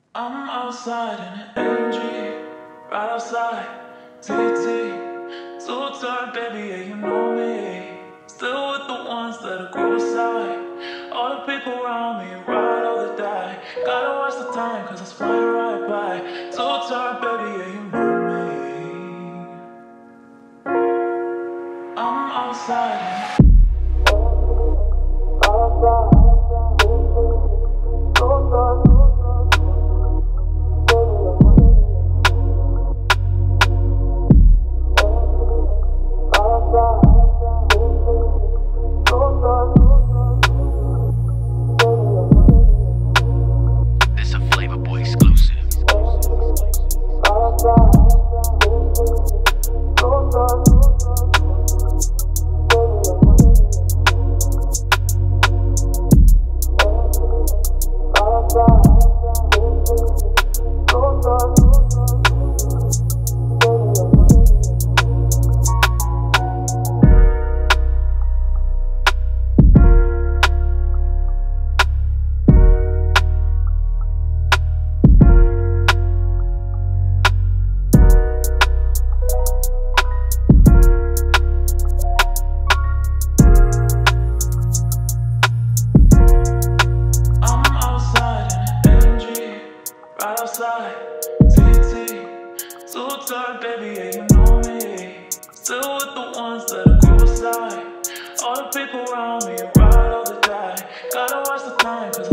I'm outside in an AMG, right outside, TT. Too turned, baby, yeah, you know me. Still with the ones that'll grow aside. All the people around me, ride or they die. Gotta watch the time, cause it's flying right by. Too turned, baby, yeah, you know me. I'm outside in This a Flavr Boy exclusive. right outside, TT. Too turned, baby, yeah, you know me. Still with the ones that grow aside. All the people around me, ride or they die. Gotta watch the time, cause